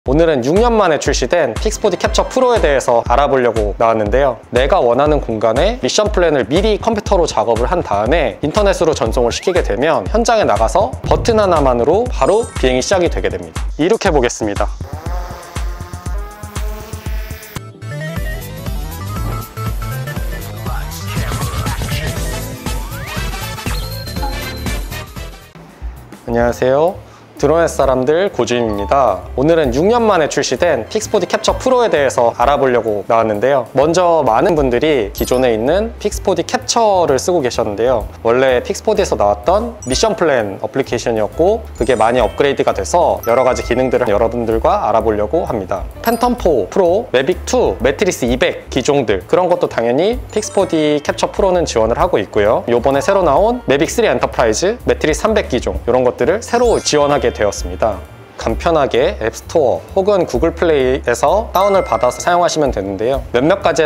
오늘은 6년 만에 출시된 픽스포디 캡처 프로에 대해서 알아보려고 나왔는데요. 내가 원하는 공간에 미션 플랜을 미리 컴퓨터로 작업을 한 다음에 인터넷으로 전송을 시키게 되면 현장에 나가서 버튼 하나만으로 바로 비행이 시작이 되게 됩니다. 이렇게 보겠습니다. 안녕하세요. 드론의 사람들 고주임입니다. 오늘은 6년 만에 출시된 픽스포디 캡처 프로에 대해서 알아보려고 나왔는데요. 먼저 많은 분들이 기존에 있는 픽스포디 캡처를 쓰고 계셨는데요. 원래 픽스포디에서 나왔던 미션 플랜 어플리케이션이었고 그게 많이 업그레이드가 돼서 여러 가지 기능들을 여러분들과 알아보려고 합니다. 팬텀4 프로, 매빅2, 매트리스 200 기종들 그런 것도 당연히 픽스포디 캡처 프로는 지원을 하고 있고요. 이번에 새로 나온 매빅3 엔터프라이즈, 매트리스 300 기종 이런 것들을 새로 지원하게 되었습니다. 간편하게 앱스토어 혹은 구글 플레이에서 다운을 받아서 사용하시면 되는데요. 몇몇 가지의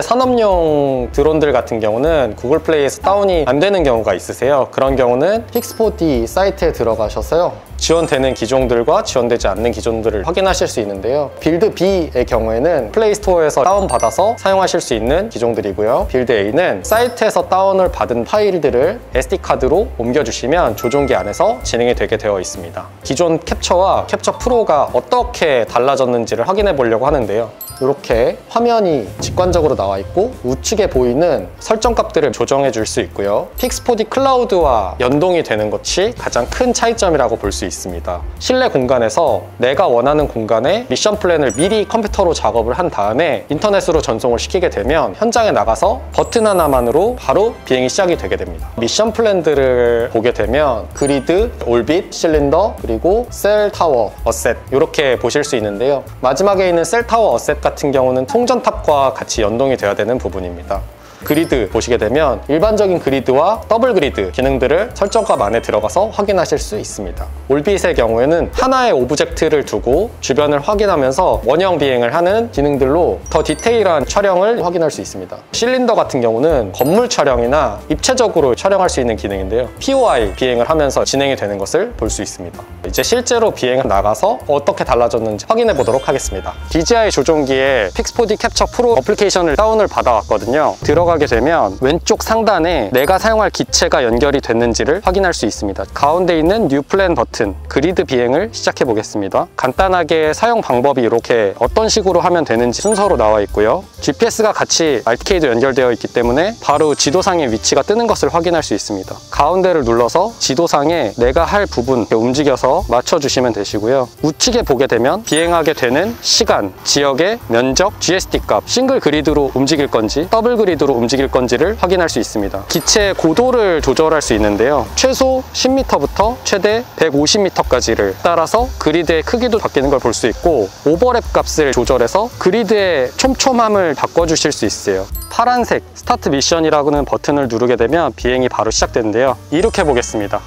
산업용 드론들 같은 경우는 구글 플레이에서 다운이 안 되는 경우가 있으세요. 그런 경우는 픽스포디 사이트에 들어가셔서요. 지원되는 기종들과 지원되지 않는 기종들을 확인하실 수 있는데요. 빌드 B의 경우에는 플레이스토어에서 다운받아서 사용하실 수 있는 기종들이고요. 빌드 A는 사이트에서 다운을 받은 파일들을 SD카드로 옮겨주시면 조종기 안에서 진행이 되게 되어 있습니다. 기존 캡처와 캡처 프로가 어떻게 달라졌는지를 확인해 보려고 하는데요. 이렇게 화면이 직관적으로 나와 있고 우측에 보이는 설정값들을 조정해 줄 수 있고요. 픽스포디 클라우드와 연동이 되는 것이 가장 큰 차이점이라고 볼 수 있습니다. 실내 공간에서 내가 원하는 공간에 미션 플랜을 미리 컴퓨터로 작업을 한 다음에 인터넷으로 전송을 시키게 되면 현장에 나가서 버튼 하나만으로 바로 비행이 시작이 되게 됩니다. 미션 플랜들을 보게 되면 그리드, 올빗, 실린더, 그리고 셀 타워, 어셋 이렇게 보실 수 있는데요. 마지막에 있는 셀 타워, 어셋 같은 경우는 송전탑과 같이 연동이 되어야 되는 부분입니다. 그리드 보시게 되면 일반적인 그리드와 더블 그리드 기능들을 설정값 안에 들어가서 확인하실 수 있습니다. 올빗의 경우에는 하나의 오브젝트를 두고 주변을 확인하면서 원형 비행을 하는 기능들로 더 디테일한 촬영을 확인할 수 있습니다. 실린더 같은 경우는 건물 촬영이나 입체적으로 촬영할 수 있는 기능인데요. POI 비행을 하면서 진행이 되는 것을 볼 수 있습니다. 이제 실제로 비행을 나가서 어떻게 달라졌는지 확인해 보도록 하겠습니다. DJI 조종기에 픽스포디 캡처 프로 어플리케이션을 다운을 받아왔거든요. 들어가게 되면 왼쪽 상단에 내가 사용할 기체가 연결이 됐는지를 확인할 수 있습니다. 가운데 있는 뉴 플랜 버튼, 그리드 비행을 시작해 보겠습니다. 간단하게 사용 방법이 이렇게 어떤 식으로 하면 되는지 순서로 나와 있고요. GPS가 같이 RTK도 연결되어 있기 때문에 바로 지도상의 위치가 뜨는 것을 확인할 수 있습니다. 가운데를 눌러서 지도상에 내가 할 부분 움직여서 맞춰주시면 되시고요. 우측에 보게 되면 비행하게 되는 시간, 지역의 면적, GSD 값, 싱글 그리드로 움직일 건지 더블 그리드로 움직일 건지를 확인할 수 있습니다. 기체의 고도를 조절할 수 있는데요. 최소 10m부터 최대 150m까지를 따라서 그리드의 크기도 바뀌는 걸 볼 수 있고 오버랩 값을 조절해서 그리드의 촘촘함을 바꿔주실 수 있어요. 파란색 스타트 미션이라는 버튼을 누르게 되면 비행이 바로 시작되는데요. 이렇게 보겠습니다.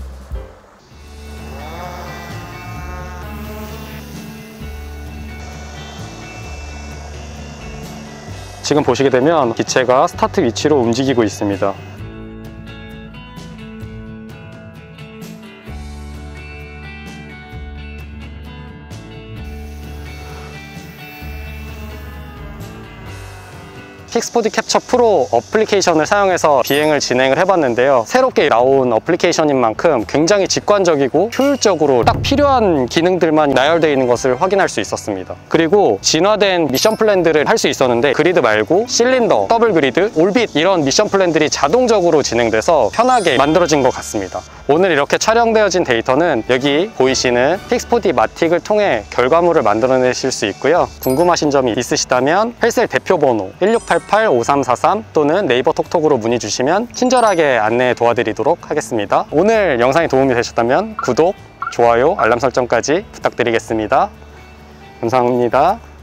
지금 보시게 되면 기체가 스타트 위치로 움직이고 있습니다. 픽스포디 캡처 프로 어플리케이션을 사용해서 비행을 진행을 해봤는데요. 새롭게 나온 어플리케이션인 만큼 굉장히 직관적이고 효율적으로 딱 필요한 기능들만 나열되어 있는 것을 확인할 수 있었습니다. 그리고 진화된 미션 플랜들을 할 수 있었는데 그리드 말고 실린더, 더블 그리드, 올빗 이런 미션 플랜들이 자동적으로 진행돼서 편하게 만들어진 것 같습니다. 오늘 이렇게 촬영되어진 데이터는 여기 보이시는 픽스포디 마틱을 통해 결과물을 만들어내실 수 있고요. 궁금하신 점이 있으시다면 헬셀 대표번호 1688-5343 또는 네이버 톡톡으로 문의 주시면 친절하게 안내 도와드리도록 하겠습니다. 오늘 영상이 도움이 되셨다면 구독, 좋아요, 알람 설정까지 부탁드리겠습니다. 감사합니다.